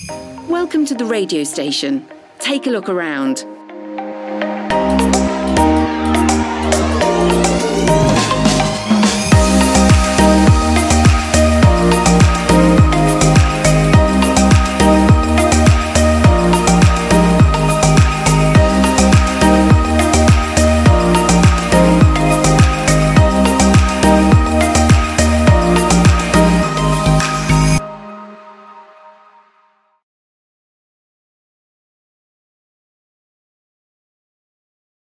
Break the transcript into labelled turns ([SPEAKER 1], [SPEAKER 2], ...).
[SPEAKER 1] Welcome to the radio station. Take a look around.